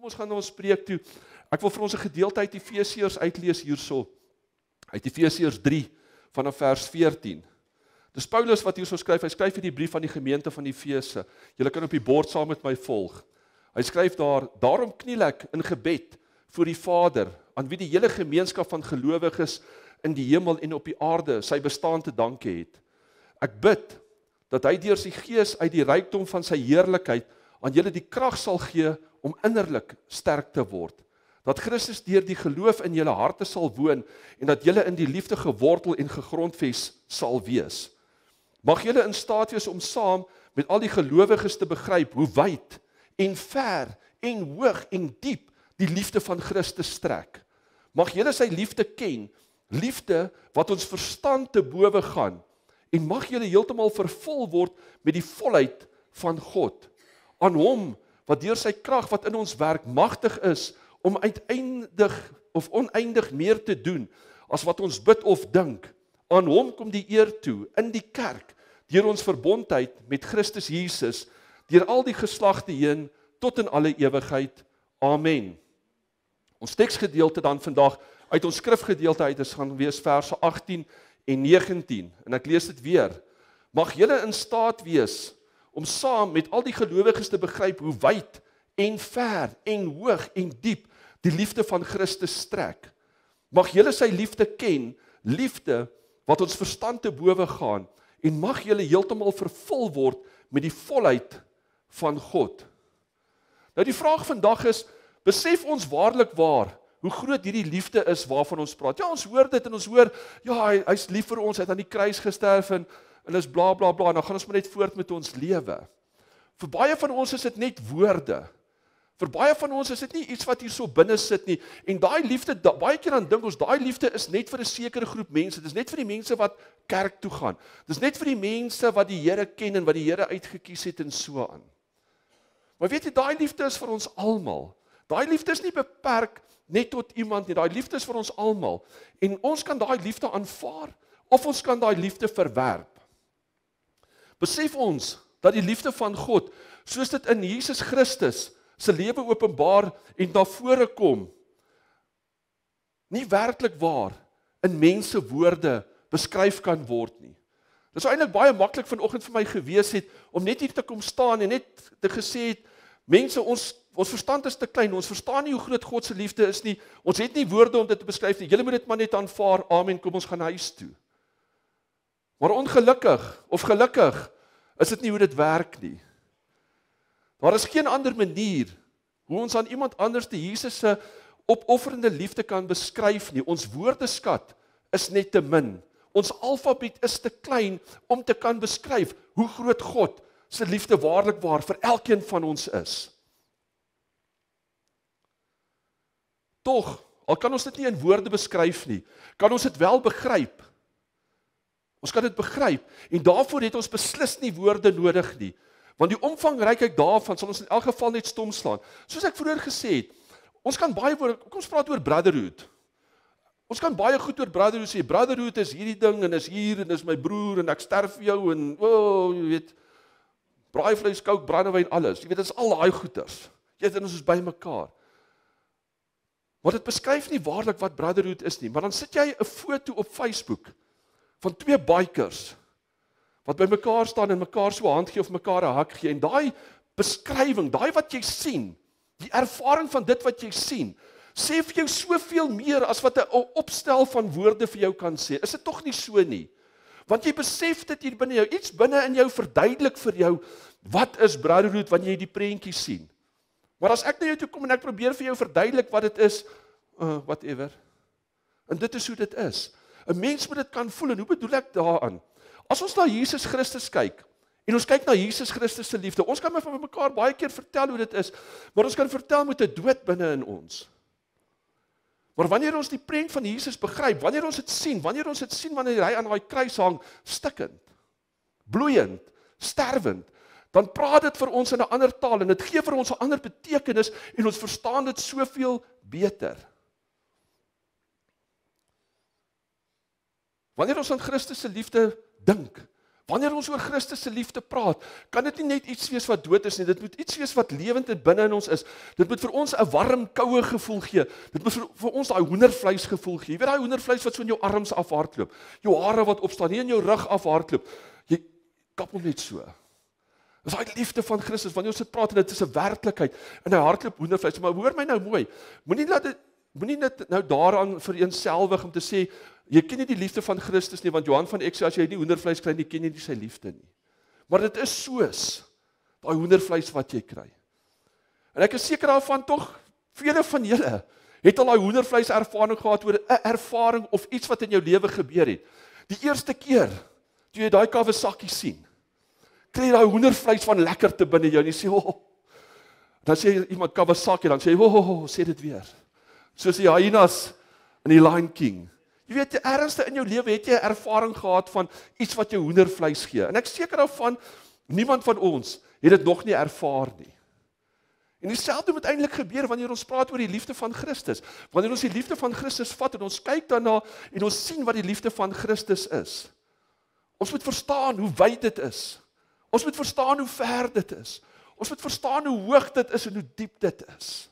ons gaan na ons preek toe. Ek wil vir ons 'n gedeelte uit Efesiërs uitlees hierso. Uit Efesiërs 3 vanaf vers 14. Dis Paulus wat hierso skryf. Hy skryf hierdie brief aan die gemeente van Efese. Julle kan op die bord saam met my volg. Hy skryf daar: Daarom kniel ek in gebed voor die Vader, aan wie die hele gemeenskap van gelowiges in die hemel en op die aarde sy bestaan te danke het. Ek bid dat hy deur sy Gees uit die rykdom van sy heerlikheid aan julle die krag sal gee om innerlik sterk te word. Dat Christus deur die geloof in julle harte sal woon en dat julle in die liefde gewortel en gegrondves sal wees. Mag julle in staat wees om saam met al die gelowiges te begryp hoe wyd en ver en hoog en diep die liefde van Christus strek. Mag julle sy liefde ken, liefde wat ons verstand te bowe gaan, en mag julle heeltemal vervul word met die volheid van God. Aan hom wat deur sy krag wat in ons werk magtig is om uiteindig of oneindig meer te doen as wat ons bid of dink. Aan hom kom die eer toe in die kerk deur ons verbondheid met Christus Jesus deur al die geslagte heen tot in alle ewigheid. Amen. Ons teksgedeelte dan vandag uit ons skrifgedeelte uit is gaan wees verse 18 en 19 en ek lees dit weer. Mag julle in staat wees om saam met al die gelowiges te begryp hoe wyd en ver en hoog en diep die liefde van Christus strek. Mag julle sy liefde ken, liefde wat ons verstand te bowe gaan, en mag julle heeltemal vervul word met die volheid van God. Nou die vraag vandag is, besef ons waarlik waar hoe groot hierdie liefde is waarvan ons praat? Ja, ons hoor dit en ons hoor, ja, hy's lief vir ons, hy het aan die kruis gesterf en is bla bla bla, en dan gaan ons maar net voort met ons lewe. Vir baie van ons is dit net woorde. Vir baie van ons is dit nie iets wat hier so binne sit nie. En daai liefde, baie keer dan dink ons, daai liefde is net vir 'n sekere groep mense. Dit is net vir die mense wat kerk toe gaan. Dit is net vir die mense wat die Here ken en wat die Here uitgekies het en so aan. Maar weet jy, daai liefde is vir ons almal. Daai liefde is nie beperk net tot iemand nie. Daai liefde is vir ons almal. En ons kan daai liefde aanvaar of ons kan daai liefde verwerp. Besef ons dat die liefde van God, soos dit in Jesus Christus se lewe openbaar en na vore kom, nie werklik waar in mense woorde beskryf kan word nie. Dit is eintlik baie maklik vanoggend vir my gewees het om net hier te kom staan en net te gesê het, mense, ons verstand is te klein, ons verstaan nie hoe groot God se liefde is nie, ons het nie woorde om dit te beskryf nie, julle moet dit maar net aanvaar, amen, kom ons gaan huis toe. Maar ongelukkig, of gelukkig, is dit nie hoe dit werk nie. Daar is geen ander manier hoe ons aan iemand anders die Jesus se opofferende liefde kan beskryf nie. Ons woordeskat is net te min. Ons alfabet is te klein om te kan beskryf hoe groot God se liefde waarlik waar vir elkeen van ons is. Tog, al kan ons dit nie in woorde beskryf nie, kan ons dit wel begryp. Ons kan dit begryp en daarvoor het ons beslis nie woorde nodig nie. Want die omvangrykheid daarvan sal ons in elk geval net stom slaan. Soos ek vroeër gesê het, ons kan baie woorde, kom ons praat oor brotherhood. Ons kan baie goed oor brotherhood sê, brotherhood is hierdie ding en is hier en is my broer en ek sterf vir jou en jy weet, braaivleis, kook, brandewyn, alles. Jy weet, dit is al daai goeters. Jy weet, ons is by mekaar. Maar dit beskryf nie waarlik wat brotherhood is nie, maar dan sit jy 'n foto op Facebook van twee bikers wat by mekaar staan en mekaar so 'n hand gee of mekaar 'n hak gee, en daai beskrywing, daai wat jy sien, die ervaring van dit wat jy sien, sê vir jou soveel meer as wat 'n opstel van woorde vir jou kan sê. Is dit tog nie so nie? Want jy besef dit hier binne jou, iets binne in jou verduidelik vir jou, wat is brotherhood wanneer jy die prentjie sien. Maar as ek na jou toe kom en ek probeer vir jou verduidelik wat dit is, whatever. En dit is hoe dit is. 'n Mens moet dit kan voel, en hoe bedoel ek daaraan? As ons na Jesus Christus kyk, en ons kyk na Jesus Christus se liefde, ons kan van mekaar baie keer vertel hoe dit is, maar ons kan vertel met 'n dood binne in ons. Maar wanneer ons die prent van Jesus begryp, wanneer ons dit sien, wanneer hy aan daai kruis hang, stikkend, bloeiend, sterwend, dan praat dit vir ons in 'n ander taal, en dit gee vir ons 'n ander betekenis, en ons verstaan dit soveel beter. Wanneer ons aan Christus se liefde dink, Wanneer ons oor Christus se liefde praat, kan dit nie net iets wees wat dood is nie, dit moet iets wees wat lewend en binne in ons is. Dit moet vir ons 'n warm, koue gevoel gee. Dit moet vir ons daai hoendervleis gevoel gee. Jy weet daai hoendervleis wat so in jou arms afhardloop, jou hare wat opstaan, nie in jou rug afhardloop. Jy kap hom net so. Dis daai liefde van Christus, wanneer ons dit praat en dit is 'n werklikheid in 'n hardloop hoendervleis. Maar hoor my nou mooi, moenie net nou daaraan vereenselwig om te sê, jy ken nie die liefde van Christus nie, want Johan van Ek sê, as jy nie hoendervleis kry nie, ken jy nie sy liefde nie. Maar dit is soos daai hoendervleis wat jy kry. En ek is seker daarvan tog, vele van julle het al daai hoendervleis ervaring gehad oor 'n ervaring of iets wat in jou lewe gebeur het. Die eerste keer, toe jy daai Kawasaki sien, kry jy daai hoendervleis van lekkerte binne jou en jy sê, oh. Dan sê iemand Kawasaki, dan sê jy, oh, sê dit weer. Soos die hyenas in die Lion King. Jy weet, ernstig in jou lewe het jy 'n ervaring gehad van iets wat jou hoendervleis gee. En ek seker daarvan, niemand van ons het dit nog nie ervaar nie. En dieselfde moet eintlik gebeur wanneer ons praat oor die liefde van Christus. Wanneer ons die liefde van Christus vat en ons kyk daarna en ons sien wat die liefde van Christus is. Ons moet verstaan hoe wyd dit is. Ons moet verstaan hoe ver dit is. Ons moet verstaan hoe hoog dit is en hoe diep dit is.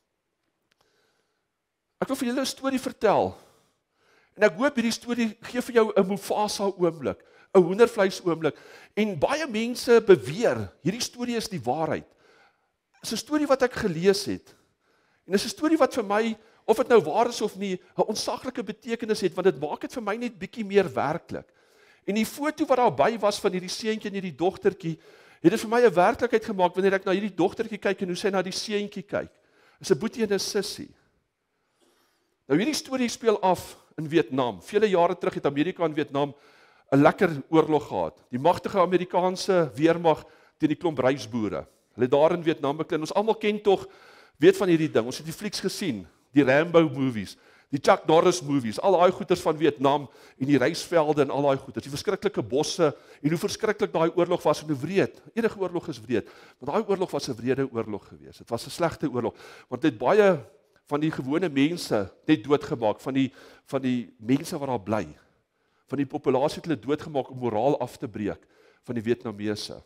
Ek wil vir julle 'n storie vertel. En ek hoop hierdie storie gee vir jou 'n Mufasa oomblik, 'n hoendervleis oomblik. En baie mense beweer, hierdie storie is die waarheid. Dit is 'n storie wat ek gelees het. En dit is 'n storie wat vir my, of dit nou waar is of nie, 'n ontsaglike betekenis het, want dit maak dit vir my net bietjie meer werklik. En die foto wat daarby was van hierdie seentjie en hierdie dogtertjie, het dit vir my 'n werklikheid gemaak wanneer ek na hierdie dogtertjie kyk en hoe sy na die seentjie kyk. Dis 'n boetie en 'n sussie. Nou hierdie storie speel af in Vietnam. Vele jare terug het Amerika en Vietnam 'n lekker oorlog gehad. Die magtige Amerikaanse weermag teen die klomp reisboere. Hulle het daar in Vietnam beklin. Ons almal ken tog, weet van hierdie ding. Ons het die flieks gesien, die Rambo movies, die Chuck Norris movies, al daai goeters van Vietnam en die reisvelde en al daai goeters, die verskriklike bosse en hoe verskriklik daai oorlog was en hoe wreed. Enige oorlog is wreed, maar daai oorlog was 'n wrede oorlog geweest. Dit was 'n slegte oorlog, want dit het baie van die gewone mense net doodgemaak, van die mense wat daar bly. Van die populasie het hulle doodgemaak om moraal af te breek van die Vietnamese.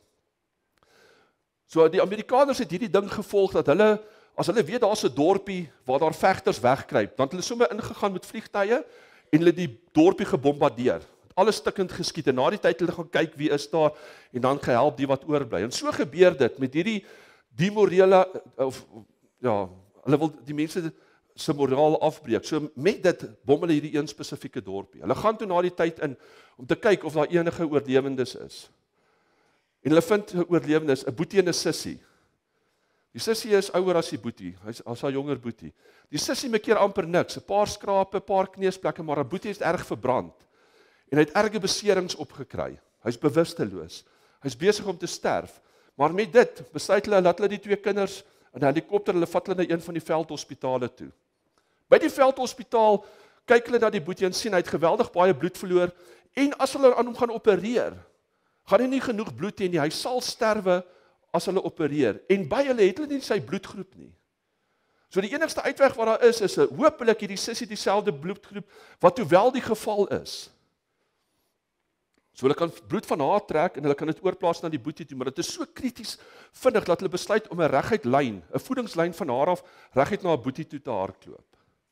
So die Amerikaners het hierdie ding gevolg dat hulle, as hulle weet daar's 'n dorpie waar daar vegters wegkruip, dan het hulle sommer ingegaan met vliegtuie en hulle die dorpie gebombardeer. Alles stikkend geskiet en na die tyd hulle gaan kyk wie is daar en dan gehelp die wat oorbly. En so gebeur dit met die morele of ja, hulle wil die mense se moraal afbreek. So met dit bom hulle hierdie een spesifieke dorpie. Hulle gaan toe na die tyd in om te kyk of daar enige oorlewendes is. En hulle vind 'n oorlewendes, 'n boetie en 'n sussie. Die sussie is ouer as die boetie, hy's as haar jonger boetie. Die sussie maak keer amper niks, 'n paar skrape, 'n paar kneusplekke, maar 'n boetie is erg verbrand. En hy het erge beserings opgekry. Hy's bewusteloos. Hy's besig om te sterf. Maar met dit besluit hulle dat hulle die twee kinders in 'n helikopter, hulle vat hulle na een van die veldhospitale toe. By die veldhospitaal kyk hulle na die boetie en sien hy het geweldig baie bloed verloor en as hulle aan hom gaan opereer, gaan hy nie genoeg bloed hê nie, hy sal sterwe as hulle opereer. En by hulle het hulle nie sy bloedgroep nie. So die enigste uitweg wat daar is 'n hopelik hierdie sussie dieselfde bloedgroep wat hoewel die geval is. So hulle kan bloed van haar trek en hulle kan dit oorplaas na die boetie toe, maar dit is so krities vinnig dat hulle besluit om 'n reguit lyn, 'n voedingslyn van haar af reguit na haar boetie toe te hardloop.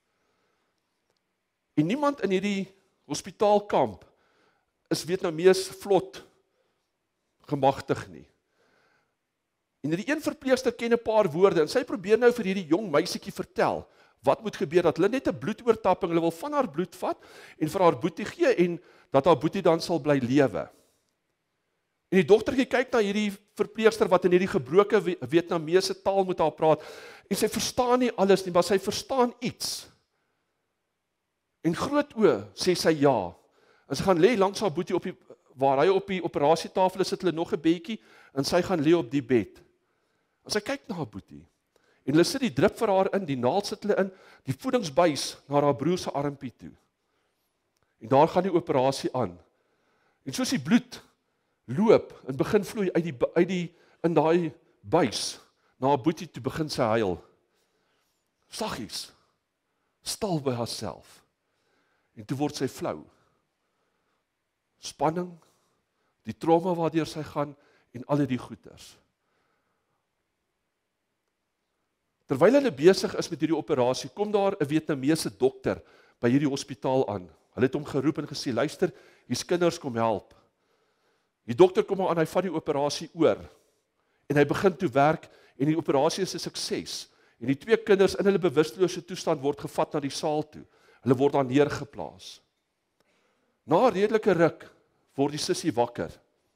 En niemand in hierdie hospitaalkamp is Vietnamees vlot gemagtig nie. En die een verpleegster ken 'n paar woorde en sy probeer nou vir hierdie jong meisietjie vertel wat moet gebeur, dat hulle net 'n bloedoortapping, hulle wil van haar bloed vat en vir haar boetie gee en dat haar boetie dan sal bly lewe. En die dogtertjie kyk na hierdie verpleegster wat in hierdie gebroke Vietnamese taal met haar praat en sy verstaan nie alles nie, maar sy verstaan iets. En groot oë sê sy ja. En sy gaan lê langs haar boetie waar hy op die operasietafel is, sit hulle nog 'n bedjie en sy gaan lê op die bed. En sy kyk na haar boetie. En hulle sit die drip vir haar in, die naald sit hulle in, die voedingsbuis na haar broer se armpie toe. En daar gaan die operasie aan. En soos die bloed loop en begin vloei in daai buis na haar boetie toe, begin sy huil. Saggies, stil by haarself. En toe word sy flou. Spanning, die trauma waardeur sy gaan en al die goeters. Terwyl hulle besig is met hierdie operasie, kom daar 'n Vietnamese dokter by hierdie hospitaal aan. Hulle het hom geroep en gesê, luister, hier's kinders, kom help. Die dokter kom aan, hy vat die operasie oor. En hy begin toe werk en die operasie is 'n sukses. En die 2 kinders in hulle bewustelose toestand word gevat na die saal toe. Hulle word daar neergeplaas. Na 'n redelike ruk word die sussie wakker.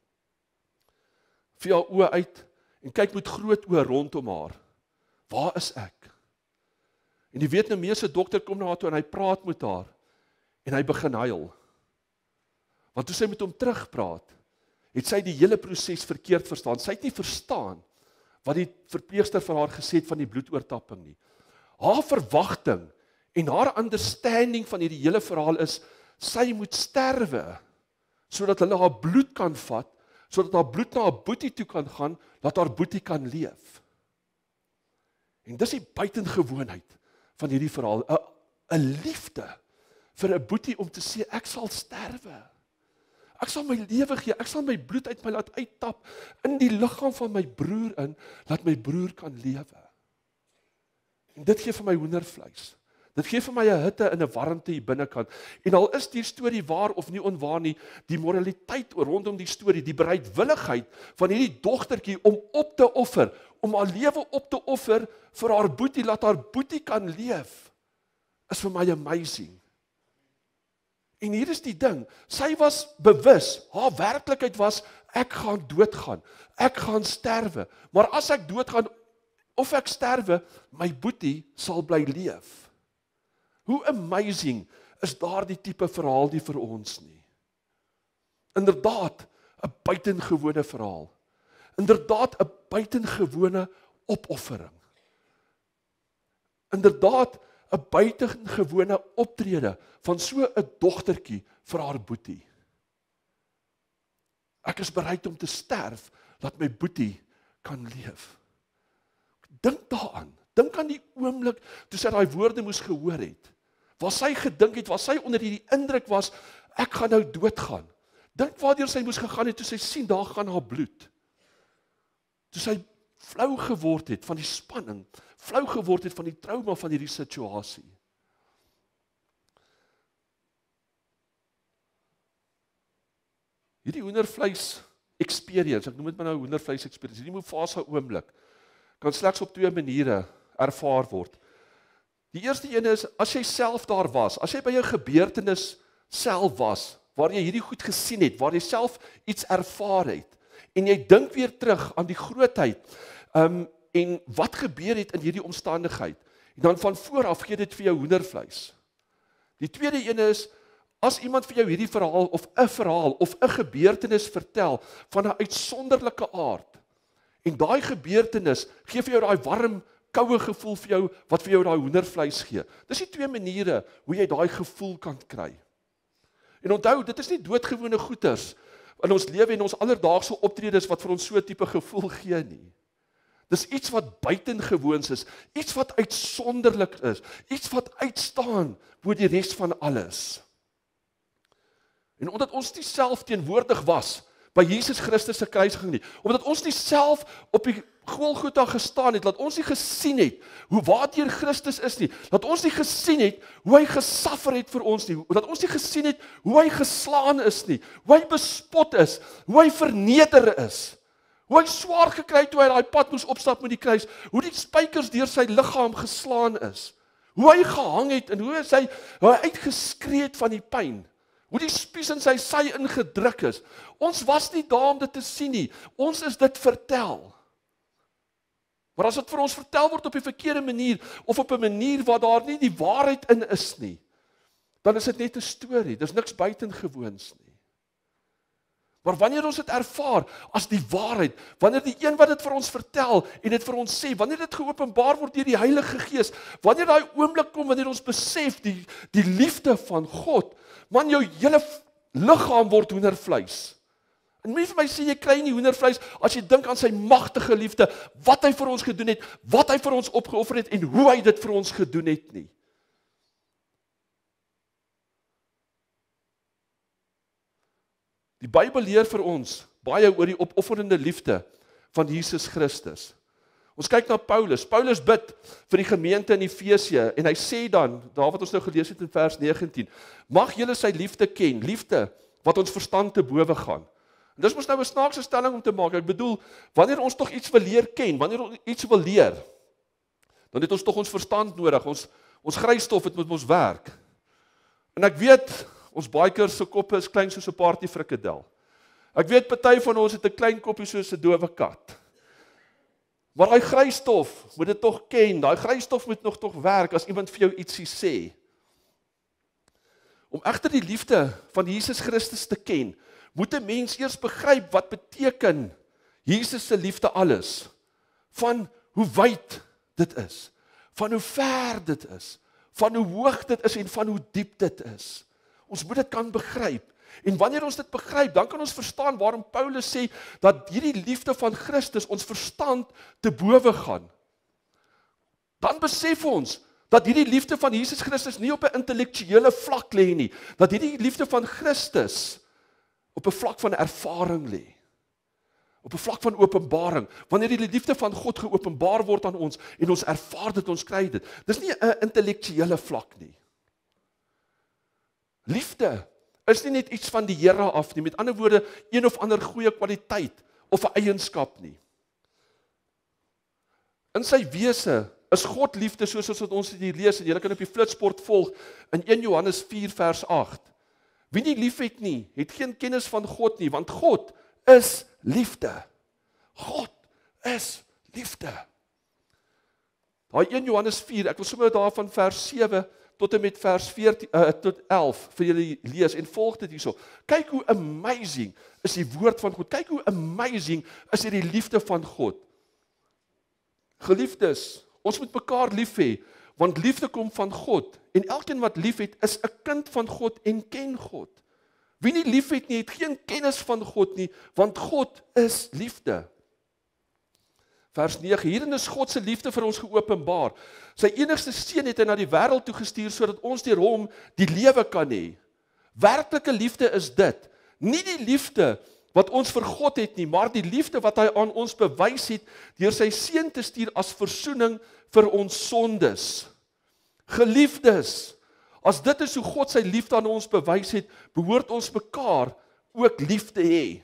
Vee haar oë uit en kyk met groot oë rondom haar. Waar is ek? En die Vietnamese dokter kom na haar toe en hy praat met haar. En hy begin huil. Want toe sy met hom terugpraat, het sy die hele proses verkeerd verstaan. Sy het nie verstaan wat die verpleegster van haar gesê het van die bloedoortapping nie. Haar verwagting en haar understanding van hierdie hele verhaal is, sy moet sterwe, sodat hulle haar bloed kan vat, sodat haar bloed na haar boetie toe kan gaan, dat haar boetie kan leef. En dis die buitengewoonheid van hierdie verhaal, 'n liefde vir 'n boetie om te sê, ek sal sterwe. Ek sal my lewe gee, ek sal my bloed uit my laat uittap in die liggaam van my broer in, laat my broer kan lewe. En dit gee vir my hoendervleis. Dit gee vir my 'n hitte en 'n warmte hier binnekant. En al is die storie waar of nie onwaar nie, die moraliteit rondom die storie, die bereidwilligheid van hierdie dogtertjie om op te offer, om haar lewe op te offer vir haar boetie, laat haar boetie kan leef, is vir my amazing. En hier is die ding, sy was bewus, haar werklikheid was, ek gaan doodgaan, ek gaan sterwe, maar as ek doodgaan, of ek sterwe, my boetie sal bly leef. Hoe amazing is daardie tipe verhaal nie vir ons nie. Inderdaad, 'n buitengewone verhaal. Inderdaad, 'n buitengewone opoffering. Inderdaad, 'n buitengewone optrede van so 'n dogtertjie vir haar boetie. Ek is bereid om te sterf, laat my boetie kan leef. Dink daaraan. Dink aan die oomblik toe sy daai woorde moes gehoor het. Waar sy gedink het, waar sy onder hierdie indruk was, ek gaan nou doodgaan. Dink waardeur sy moes gegaan het toe sy sien daar gaan haar bloed. Toe sy flou geword het van die spanning, flou geword het van die trauma van hierdie situasie. Hierdie hoendervleis experience, ek noem dit maar nou hoendervleis experience, hierdie Mufasa oomblik, kan slegs op 2 maniere ervaar word. Die eerste een is, as jy self daar was, as jy by 'n gebeurtenis self was, waar jy hierdie goed gesien het, waar jy self iets ervaar het, en jy dink weer terug aan die grootheid, en wat gebeur het in hierdie omstandigheid, en dan van vooraf gee dit vir jou hoendervleis. Die tweede een is, as iemand vir jou hierdie verhaal, of 'n gebeurtenis vertel, van 'n uitsonderlike aard, en daai gebeurtenis gee vir jou daai warm, koue gevoel vir jou, wat vir jou daai hoendervleis gee. Dis die 2 maniere hoe jy daai gevoel kan kry. En onthou, dit is nie doodgewone goeters in ons lewe en ons alledaagse optredes wat vir ons so 'n tipe gevoel gee nie. Dis iets wat buitengewoons is, iets wat uitsonderlik is, iets wat uitstaan bo die res van alles. En omdat ons nie self teenwoordig was by Jesus Christus se kruisiging nie, omdat ons nie self op die Golgotha gestaan het, dat ons nie gesien het hoe waartoe Christus is nie, dat ons nie gesien het hoe hy gesuffer het vir ons nie, dat ons nie gesien het hoe hy geslaan is nie, hoe hy bespot is, hoe hy verneder is, hoe hy swaar gekry het toe hy daai pad moes opstap met die kruis, hoe die spykers deur sy liggaam geslaan is, hoe hy gehang het en hoe hy uitgeskree het van die pyn, hoe die spies in sy sy ingedruk is. Ons was nie daar om dit te sien nie, ons is dit vertel. Maar as dit vir ons vertel word op die verkeerde manier, of op 'n manier waar daar nie die waarheid in is nie, dan is dit net 'n storie, dis niks buitengewoons nie. Maar wanneer ons dit ervaar as die waarheid, wanneer die een wat dit vir ons vertel en dit vir ons sê, wanneer dit geopenbaar word deur die Heilige Gees, wanneer daai oomblik kom wanneer ons besef die liefde van God, man, jou hele liggaam word hoendervleis. En moenie vir my sê jy kry nie hoendervleis as jy dink aan sy magtige liefde, wat hy vir ons gedoen het, wat hy vir ons opgeoffer het en hoe hy dit vir ons gedoen het nie. Die Bybel leer vir ons baie oor die opofferende liefde van Jesus Christus. Ons kyk na Paulus. Paulus bid vir die gemeente in Efesië en hy sê dan, daar wat ons nou gelees het in vers 19, mag julle sy liefde ken, liefde wat ons verstand te bowe gaan. En dis mos nou 'n snaakse stelling om te maak. Ek bedoel, wanneer ons tog iets wil leer ken, wanneer ons iets wil leer, dan het ons tog ons verstand nodig. Ons grystof het met ons werk. En ek weet, ons baie se koppe is klein soos 'n party frikadel. Ek weet party van ons het 'n klein koppie soos 'n dowe kat. Maar daai grystof moet dit tog ken. Daai grystof moet nog tog werk as iemand vir jou ietsie sê. Om egter die liefde van Jesus Christus te ken, moet 'n mens eers begryp wat beteken Jesus se liefde alles. Van hoe wyd dit is, van hoe ver dit is, van hoe hoog dit is en van hoe diep dit is. Ons moet dit kan begryp. En wanneer ons dit begryp, dan kan ons verstaan waarom Paulus sê dat hierdie liefde van Christus ons verstand te bowe gaan. Dan besef ons dat hierdie liefde van Jesus Christus nie op 'n intellektuele vlak lê nie, dat hierdie liefde van Christus op 'n vlak van ervaring lê. Op 'n vlak van openbaring, wanneer die liefde van God geopenbaar word aan ons en ons ervaar dit, ons kry dit. Dis nie 'n intellektuele vlak nie. Liefde is nie net iets van die Here af nie, met ander woorde, een of ander goeie kwaliteit of 'n eienskap nie. In sy wese is God liefde, soos wat ons dit hier lees, en julle kan op die flitsbord volg, in 1 Johannes 4 vers 8. Wie nie lief het nie, het geen kennis van God nie, want God is liefde. God is liefde. Daai 1 Johannes 4, ek wil sommer daarvan vers 7 tot en met vers 14 tot 11 vir julle lees en volg dit hierso. Kyk hoe amazing is die woord van God. Kyk hoe amazing is die liefde van God. Geliefdes, ons moet mekaar lief hê, want liefde kom van God en elkeen wat lief het is 'n kind van God en ken God. Wie nie lief het nie, het geen kennis van God nie, want God is liefde. Vers 9, hierin is God se liefde vir ons geopenbaar. Sy enigste seun het hy na die wêreld toe gestuur sodat ons deur hom die lewe kan hê. Werklike liefde is dit, nie die liefde wat ons vir God het nie, maar die liefde wat hy aan ons bewys het deur sy seun te stuur as verzoening vir ons sondes. Geliefdes, as dit is hoe God sy liefde aan ons bewys het, behoort ons mekaar ook lief te hê.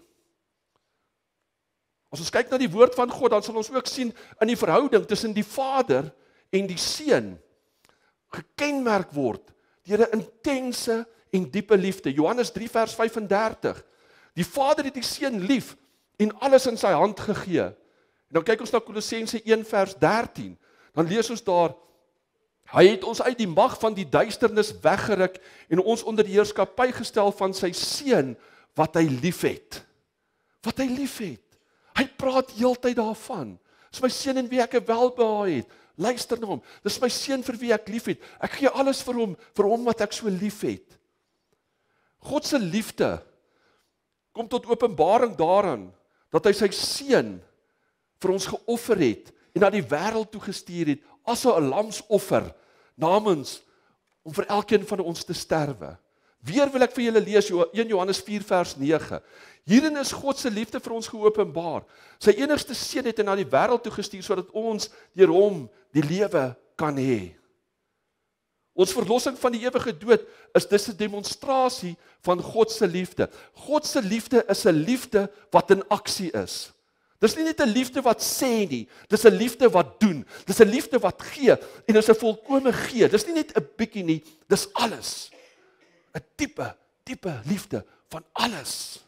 As ons kyk na die woord van God, dan sal ons ook sien in die verhouding tussen die Vader en die Seun gekenmerk word deur 'n intense en diepe liefde. Johannes 3 vers 35. Die Vader het die Seun lief en alles in sy hand gegee. En dan kyk ons na Kolossense 1 vers 13. Dan lees ons daar: Hy het ons uit die mag van die duisternis weggeruk en ons onder die heerskappy gestel van sy Seun wat hy liefhet. Wat hy liefhet. Hy praat heeltyd daarvan. Dis my seun in wie ek 'n welbehae het. Luister na hom. Dis my seun vir wie ek liefhet. Ek gee alles vir hom wat ek so liefhet. God se liefde kom tot openbaring daarin dat hy sy seun vir ons geoffer het en na die wêreld toe gestuur het as 'n lamsoffer namens om vir elkeen van ons te sterwe. Weer wil ek vir julle lees 1 Johannes 4 vers 9. Hierin is God se liefde vir ons geopenbaar. Sy enigste seun het hy na die wêreld toe gestuur sodat ons deur hom die lewe kan hê. Ons verlossing van die ewige dood is dus 'n demonstrasie van God se liefde. God se liefde is 'n liefde wat in aksie is. Dis nie net 'n liefde wat sê nie, dis 'n liefde wat doen. Dis 'n liefde wat gee en dis 'n volkome gee. Dis nie net 'n bietjie nie, dis alles. 'n diepe liefde van alles.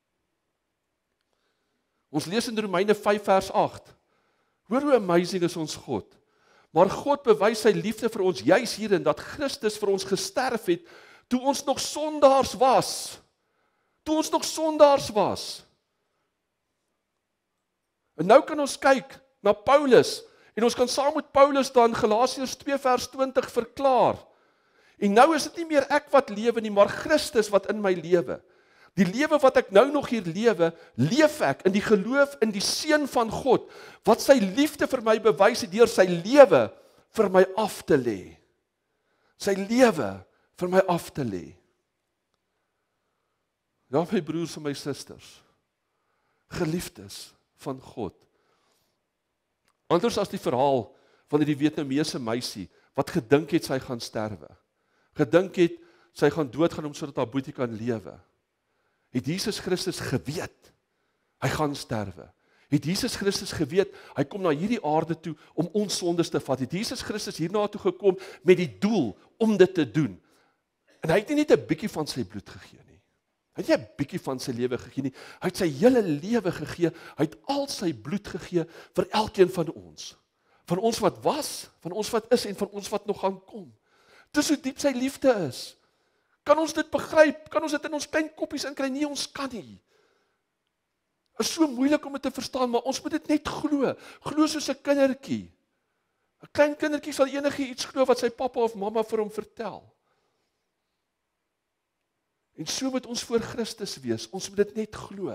Ons lees in Romeine 5 vers 8. Hoor hoe amazing is ons God. Maar God bewys sy liefde vir ons juis hierin dat Christus vir ons gesterf het toe ons nog sondaars was. Toe ons nog sondaars was. En nou kan ons kyk na Paulus en ons kan saam met Paulus dan Galasiërs 2 vers 20 verklaar. En nou is dit nie meer ek wat lewe nie, maar Christus wat in my lewe. Die lewe wat ek nou nog hier lewe, leef ek in die geloof in die Seun van God, wat sy liefde vir my bewys het deur sy lewe vir my af te lê. Sy lewe vir my af te lê. Ja, my broers en my susters, geliefdes van God. Anders as die verhaal van die Vietnamese meisie, wat gedink het sy gaan sterwe. Gedink het sy gaan doodgaan sodat haar boetie kan lewe. Het Jesus Christus geweet, hy gaan sterwe. Het Jesus Christus geweet, hy kom na hierdie aarde toe om ons sondes te vat. Het Jesus Christus hierna toe gekom met die doel om dit te doen. En hy het nie net 'n bietjie van sy bloed gegee nie. Hy het nie 'n bietjie van sy lewe gegee nie. Hy het sy hele lewe gegee. Hy het al sy bloed gegee vir elkeen van ons. Van ons wat was, van ons wat is en van ons wat nog gaan kom. Dis hoe diep sy liefde is. Kan ons dit begryp? Kan ons dit in ons klein koppies inkry? Nee, ons kan nie. Is so moeilik om dit te verstaan, maar ons moet dit net glo. Glo soos 'n kindertjie. 'n Klein kindertjie sal enigiets glo wat sy pappa of mamma vir hom vertel. En so moet ons voor Christus wees. Ons moet dit net glo.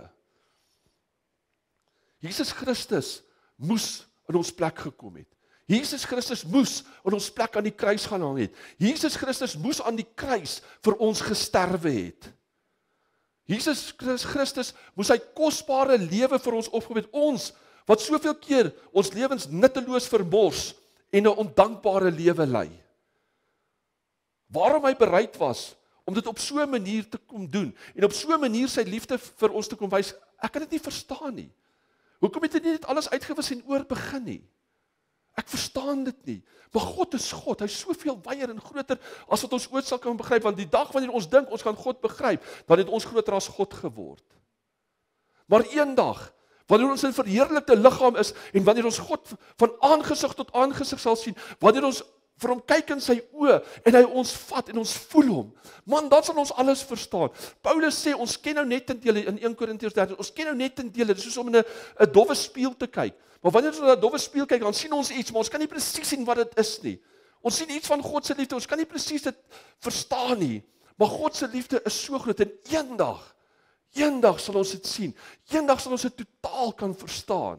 Jesus Christus moes in ons plek gekom het. Jesus Christus moes in ons plek aan die kruis gaan hang het. Jesus Christus moes aan die kruis vir ons gesterwe het. Jesus Christus moes sy kosbare lewe vir ons opgeoffer het. Ons, wat soveel keer ons lewens nutteloos vermors en 'n ondankbare lewe lei. Waarom hy bereid was om dit op so 'n manier te kom doen en op so 'n manier sy liefde vir ons te kom wys, ek kan dit nie verstaan nie. Hoekom het hy nie dit alles uitgewis en oorbegin nie? Ek verstaan dit nie. Maar God is God. Hy is soveel wyer en groter as wat ons ooit sal kan begryp. Want die dag wanneer ons dink ons gaan God begryp, dan het ons groter as God geword. Maar eendag, wanneer ons in verheerlikte liggaam is en wanneer ons God van aangesig tot aangesig sal sien, wanneer ons vir hom kyk in sy oë en hy ons vat en ons voel hom, man, dan sal ons alles verstaan. Paulus sê ons ken nou net in dele in 1 Korintiërs 13, ons ken nou net in dele, dis soos om in 'n dowwe spieël te kyk. Maar wanneer ons na 'n dowwe spieël kyk, dan sien ons iets, maar ons kan nie presies sien wat dit is nie. Ons sien iets van God se liefde, ons kan nie presies dit verstaan nie. Maar God se liefde is so groot en eendag sal ons dit sien. Eendag sal ons dit totaal kan verstaan.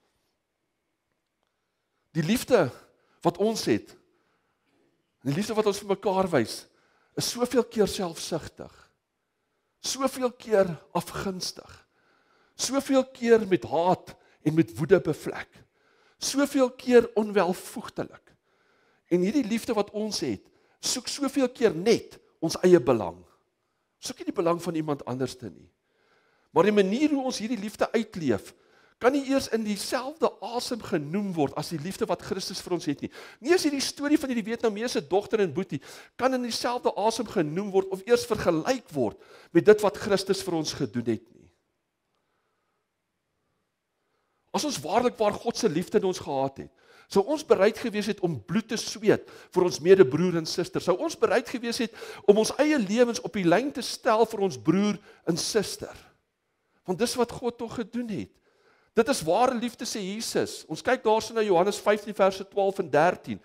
Die liefde wat ons het, die liefde wat ons vir mekaar wys, is soveel keer selfsugtig. Soveel keer afgunstig. Soveel keer met haat en met woede bevlek. Soveel keer onwelvoegtelik. En hierdie liefde wat ons het, soek soveel keer net ons eie belang. Soek nie die belang van iemand anderste nie. Maar die manier hoe ons hierdie liefde uitleef, kan nie eers in dieselfde asem genoem word as die liefde wat Christus vir ons het nie. Nie as hierdie storie van hierdie Vietnamese dogter en boetie kan in dieselfde asem genoem word of eers vergelyk word met dit wat Christus vir ons gedoen het nie. As ons waarlik waar God se liefde in ons gehad het, sou ons bereid gewees het om bloed te sweet vir ons medebroer en suster. Sou ons bereid gewees het om ons eie lewens op die lyn te stel vir ons broer en suster. Want dis wat God tog gedoen het. Dit is ware liefde, sê Jesus. Ons kyk daarso na Johannes 15 verse 12 en 13.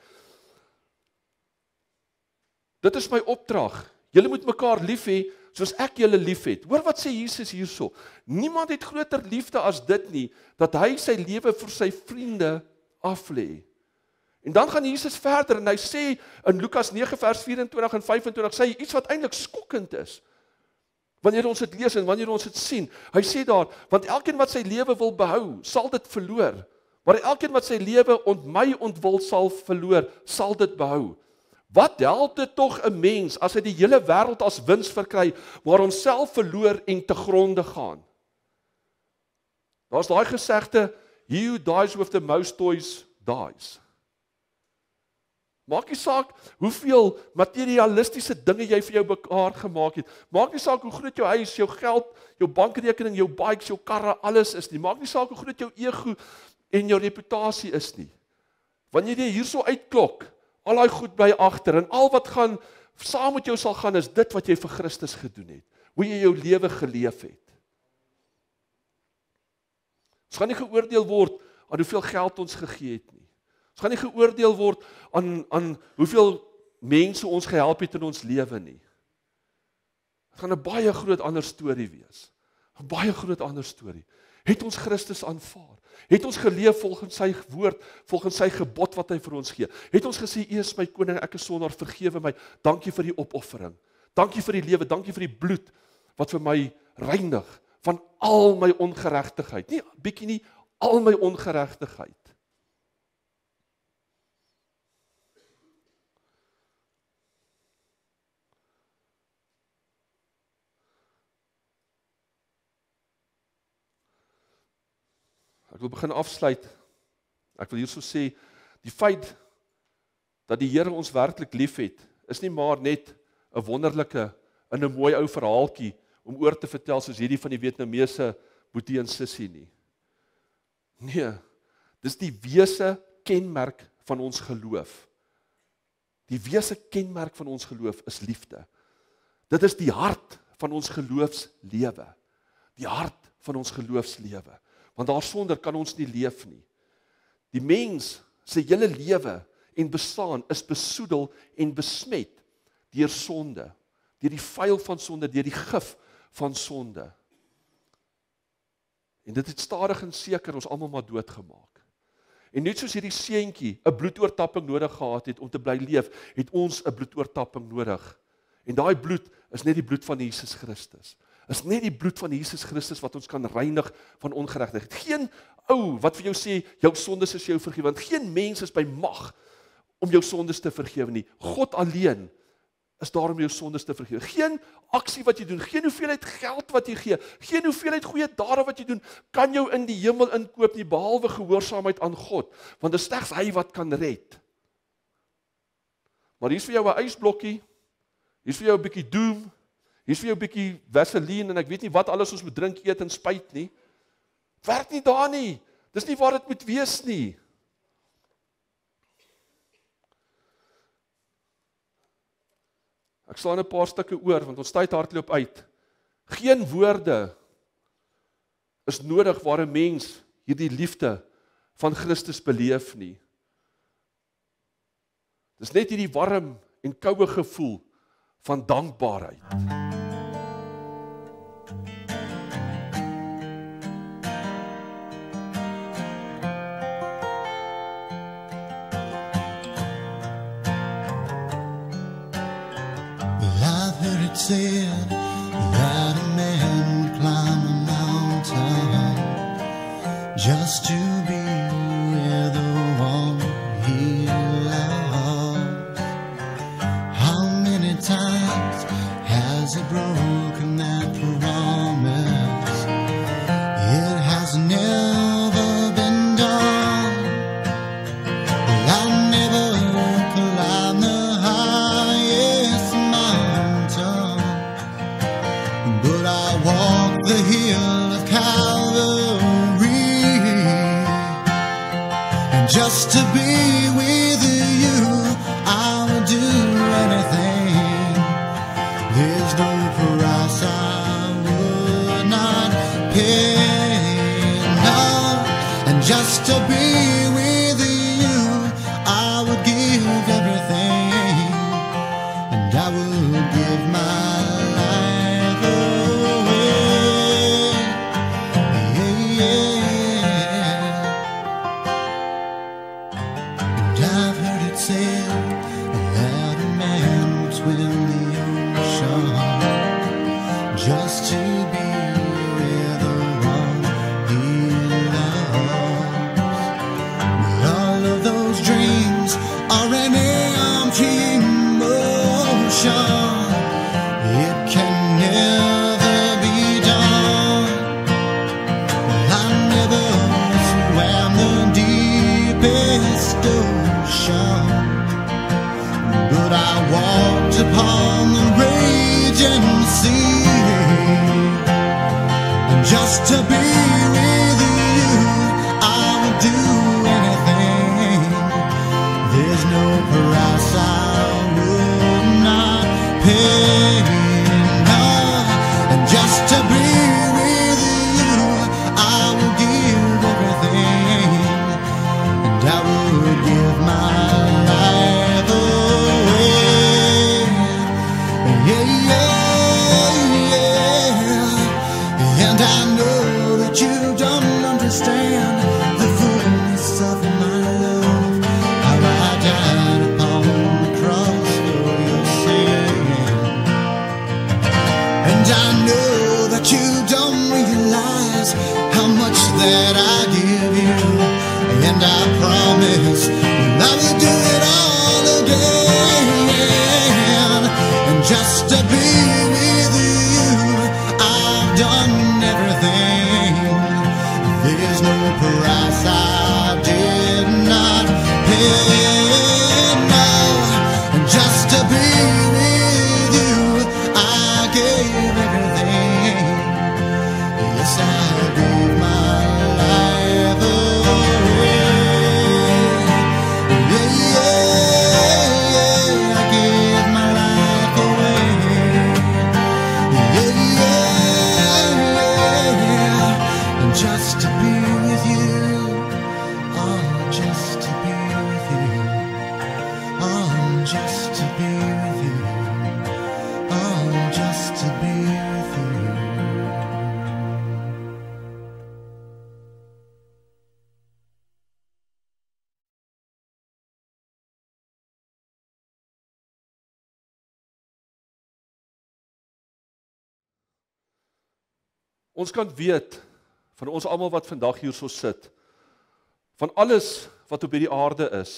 Dit is my opdrag. Julle moet mekaar lief hê soos ek julle liefhet. Hoor wat sê Jesus hierso? Niemand het groter liefde as dit nie, dat hy sy lewe vir sy vriende aflê. En dan gaan Jesus verder en hy sê in Lukas 9 vers 24 en 25 sê hy iets wat eintlik skokkend is. Wanneer ons dit lees en wanneer ons dit sien, hy sê daar, want elkeen wat sy lewe wil behou, sal dit verloor. Maar elkeen wat sy lewe ontwil sal verloor, sal dit behou. Wat help dit tog 'n mens as hy die hele wêreld as wins verkry, maar homself verloor en te gronde gaan? Daar's daai gesegde, he who dies with the most toys dies. Maak nie saak hoeveel materialistiese dinge jy vir jou bekaar gemaak het. Maak nie saak hoe groot jou huis, jou geld, jou bankrekening, jou bikes, jou karre, alles is nie. Maak nie saak hoe groot jou ego en jou reputasie is nie. Wanneer jy hierso uitklok, al daai goed bly agter en al wat gaan saam met jou sal gaan is dit wat jy vir Christus gedoen het. Hoe jy jou lewe geleef het. Ons gaan nie geoordeel word aan hoeveel geld ons gegee het nie. Ons gaan nie geoordeel word aan hoeveel mense ons gehelp het in ons lewe nie. Dit gaan 'n baie groot ander storie wees. 'n Baie groot ander storie. Het ons Christus aanvaar? Het ons geleef volgens sy woord, volgens sy gebod wat hy vir ons gee? Het ons gesê, U is my koning, ek is sondaar, vergewe my. Dankie vir die opoffering. Dankie vir die lewe, dankie vir die bloed wat vir my reinig van al my ongeregtigheid. Nie bietjie nie, al my ongeregtigheid. Ek wil begin afsluit. Ek wil hierso sê, die feit dat die Here ons werklik liefhet, is nie maar net 'n wonderlike en 'n mooi ou verhaaltjie om oor te vertel soos hierdie van die Vietnamese boetie en sussie nie. Nee, dis die wese kenmerk van ons geloof. Die wese kenmerk van ons geloof is liefde. Dit is die hart van ons geloofslewe. Die hart van ons geloofslewe. Want daarsonder kan ons nie leef nie. Die mens se hele lewe en bestaan is besoedel en besmet deur sonde, deur die vuil van sonde, deur die gif van sonde. En dit het stadig en seker ons almal maar doodgemaak. En net soos hierdie seentjie 'n bloedoortapping nodig gehad het om te bly leef, het ons 'n bloedoortapping nodig. En daai bloed is net die bloed van Jesus Christus. Is net die bloed van Jesus Christus wat ons kan reinig van ongeregtigheid. Geen ou wat vir jou sê jou sondes is jou vergewe, want geen mens is by mag om jou sondes te vergewe nie. God alleen is daar om jou sondes te vergewe. Geen aksie wat jy doen, geen hoeveelheid geld wat jy gee, geen hoeveelheid goeie dade wat jy doen, kan jou in die hemel inkoop nie, behalwe gehoorsaamheid aan God, want dit is slegs hy wat kan red. Maar hier's vir jou 'n ysblokkie, hier's vir jou 'n bietjie doom, hier's vir jou 'n bietjie vaseline en ek weet nie wat alles ons moet drink, eet en spuit nie. Werk nie daar nie. Dis nie waar dit moet wees nie. Ek slaan 'n paar stukke oor, want ons tyd hardloop uit. Geen woorde is nodig waar 'n mens hierdie liefde van Christus beleef nie. Dis net hierdie warm en koue gevoel van dankbaarheid. Said that a man would climb a mountain just to be with the one he loves. How many times has he broken that promise? It has never been done. Well, I'll never climb the highest mountain, but I walk the hill of Calvary, and just to be with you, I would do anything. There's no price I would not pay, no, and just to be with you, I would give everything, and I would give my life away. Yeah. And I've heard it said that a man would swim the ocean just to be with the one he loves. Well, all of those dreams are an empty emotion. It can never be done. Well, I never swam the deepest ocean, but I walked upon the raging sea, and just to be with you, I would do anything. There's no price I would not pay, no, and just to be with you, I would give everything, and I would give my life away. Yeah, yeah, yeah. And I know that you don't understand the fullness of my love, how I died upon the cross for your sin. And I know that you and I promise I will do it all again. And just to be with you, I've done everything. There's no price I did not pay. No, and just to be with you, I gave everything. Yes, I gave my life away. Yeah, yeah, yeah, I gave my life away. Yeah, yeah, yeah, and just to be with you, oh, just to be with you, oh, just to be with you, oh, just to be with you. Ons kan weet, van ons almal wat vandag hier so sit, van alles wat op hierdie aarde is,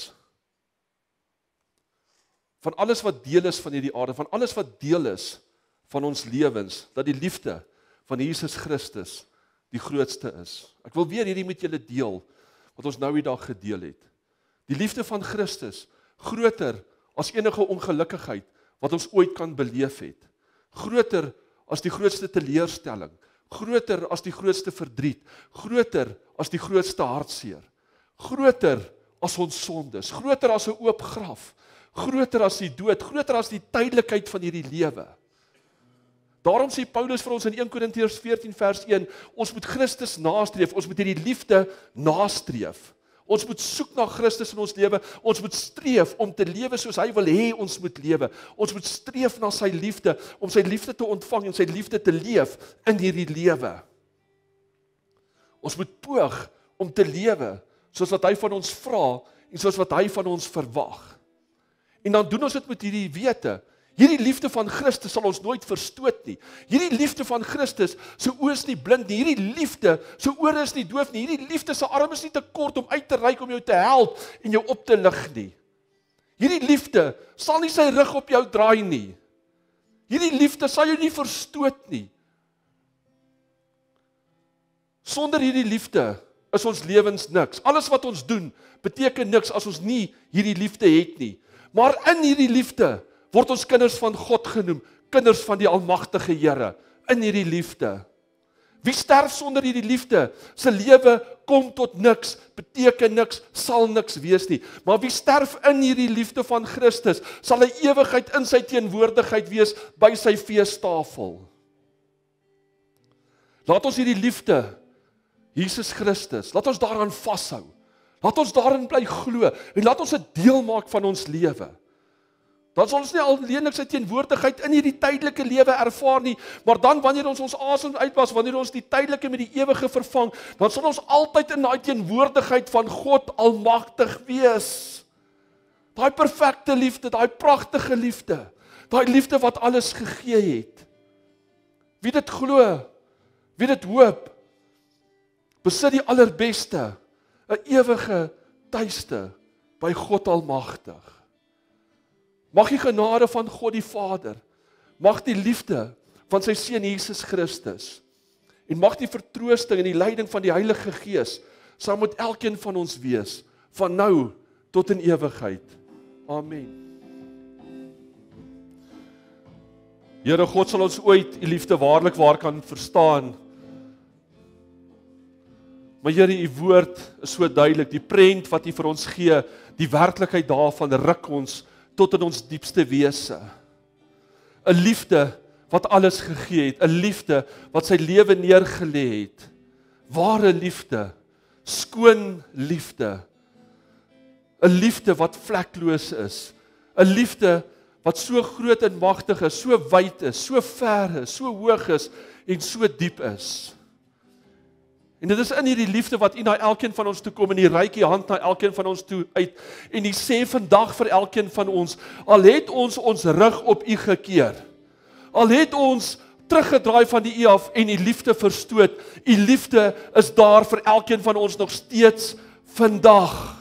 van alles wat deel is van hierdie aarde, van alles wat deel is van ons lewens, dat die liefde van Jesus Christus die grootste is. Ek wil weer hierdie met julle deel, wat ons nou die dag gedeel het. Die liefde van Christus, groter as enige ongelukkigheid, wat ons ooit kan beleef het. Groter as die grootste teleurstelling, groter as die grootste verdriet, groter as die grootste hartseer, groter as ons sondes, groter as 'n oop graf, groter as die dood, groter as die tydelikheid van hierdie lewe. Daarom sê Paulus vir ons in 1 Korintiërs 14 vers 1, ons moet Christus nastreef, ons moet hierdie liefde nastreef. Ons moet soek na Christus in ons lewe, ons moet streef om te lewe soos hy wil hê ons moet lewe. Ons moet streef na sy liefde, om sy liefde te ontvang en sy liefde te leef in hierdie lewe. Ons moet poog om te lewe soos wat hy van ons vra en soos wat hy van ons verwag. En dan doen ons dit met hierdie wete. Hierdie liefde van Christus sal ons nooit verstoot nie. Hierdie liefde van Christus, sy oë is nie blind nie. Hierdie liefde, sy ore is nie doof nie. Hierdie liefde, sy arm is nie te kort om uit te reik om jou te help en jou op te lig nie. Hierdie liefde sal nie sy rug op jou draai nie. Hierdie liefde sal jou nie verstoot nie. Sonder hierdie liefde is ons lewens niks. Alles wat ons doen, beteken niks as ons nie hierdie liefde het nie. Maar in hierdie liefde word ons kinders van God genoem, kinders van die almagtige Here, in hierdie liefde. Wie sterf sonder hierdie liefde? Sy lewe kom tot niks, beteken niks, sal niks wees nie. Maar wie sterf in hierdie liefde van Christus, sal 'n ewigheid in sy teenwoordigheid wees by sy feestafel. Laat ons hierdie liefde, Jesus Christus, laat ons daaraan vashou. Laat ons daarin bly glo en laat ons 'n deel maak van ons lewe. Dan sal ons nie alleenlik sy teenwoordigheid in hierdie tydelike lewe ervaar nie, maar dan wanneer ons asem uitblaas, wanneer ons die tydelike met die ewige vervang, dan sal ons altyd in daai teenwoordigheid van God almagtig wees. Daai perfekte liefde, daai pragtige liefde, daai liefde wat alles gegee het. Wie dit glo, wie dit hoop, besit die allerbeste, 'n ewige tuiste by God almagtig. Mag die genade van God die Vader, mag die liefde van sy Seun Jesus Christus, en mag die vertroosting en die leiding van die Heilige Gees, saam met elkeen van ons wees, van nou tot in ewigheid. Amen. Here God, sal ons ooit u liefde waarlik waar kan verstaan. Maar Here, u woord is so duidelik, die prent wat u vir ons gee, die werklikheid daarvan ruk ons tot in ons diepste wese. 'n Liefde wat alles gegee het, 'n liefde wat sy lewe neergelê het. Ware liefde, skoon liefde. 'n Liefde wat vlekloos is. 'n Liefde wat so groot en magtig is, so wyd is, so ver is, so hoog is en so diep is. En dit is in hierdie liefde wat u na elkeen van ons toe kom en die reik u hand na elkeen van ons toe uit en u sê vandag vir elkeen van ons, al het ons rug op u gekeer, al het ons teruggedraai van die u af en u liefde verstoot, u liefde is daar vir elkeen van ons nog steeds vandag.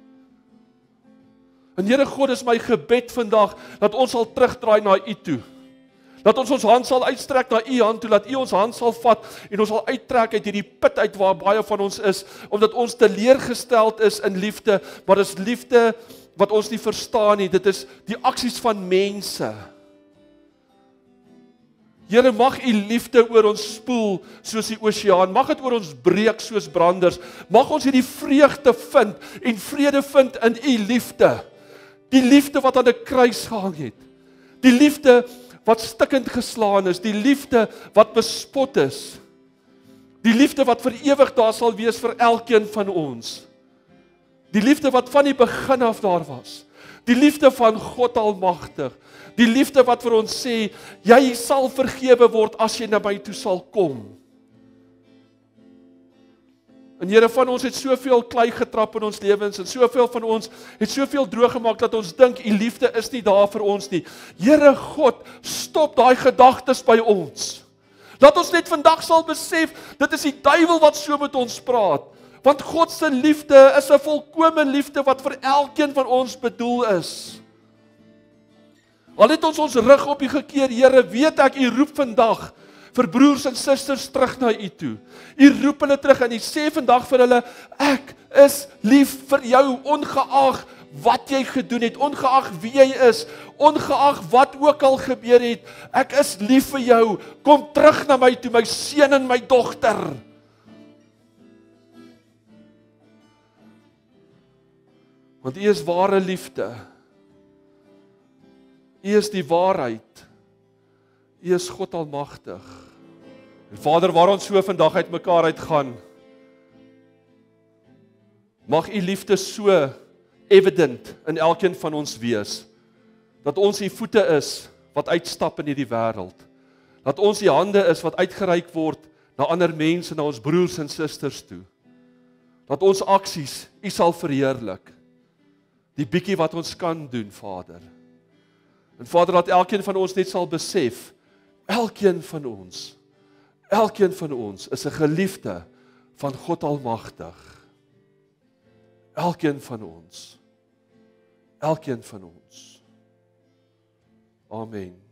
En Here God, is my gebed vandag, dat ons sal terugdraai na U toe. Dat ons hand sal uitstrek na U hand toe, dat U ons hand sal vat, en ons sal uittrek uit hierdie put uit waar baie van ons is, omdat ons teleurgesteld is in liefde, maar dis liefde wat ons nie verstaan nie, dit is die aksies van mense. Here, mag U liefde oor ons spoel soos die oseaan, mag dit oor ons breek soos branders, mag ons hierdie vreugde vind en vrede vind in U liefde. Die liefde wat aan 'n kruis gehang het. Die liefde wat stikkend geslaan is, die liefde wat bespot is. Die liefde wat vir ewig daar sal wees vir elkeen van ons. Die liefde wat van die begin af daar was. Die liefde van God Almagtig. Die liefde wat vir ons sê, jy sal vergewe word as jy na my toe sal kom. En Here, van ons het soveel klei getrap in ons lewens, en soveel van ons het soveel droog gemaak, dat ons dink, U liefde is nie daar vir ons nie. Here God, stop daai gedagtes by ons. Laat ons net vandag sal besef, dit is die duiwel wat so met ons praat. Want God se liefde is 'n volkomme liefde wat vir elkeen van ons bedoel is. Al het ons rug op U gekeer, Here, weet ek, U roep vandag vir broers en susters terug na U toe. U roep hulle terug en U sê vandag vir hulle, ek is lief vir jou, ongeag wat jy gedoen het, ongeag wie jy is, ongeag wat ook al gebeur het, ek is lief vir jou, kom terug na my toe, my seun en my dogter. Want U is ware liefde. U is die waarheid. U is God Almagtig. En Vader, waar ons so vandag uit mekaar uitgaan, mag U liefde so evident in elkeen van ons wees, dat ons die voete is wat uitstap in hierdie wêreld, dat ons die hande is wat uitgereik word na ander mense, na ons broers en susters toe, dat ons aksies U sal verheerlik, die bietjie wat ons kan doen, Vader. En Vader, dat elkeen van ons net sal besef, elkeen van ons is 'n geliefde van God Almagtig. Elkeen van ons. Amen.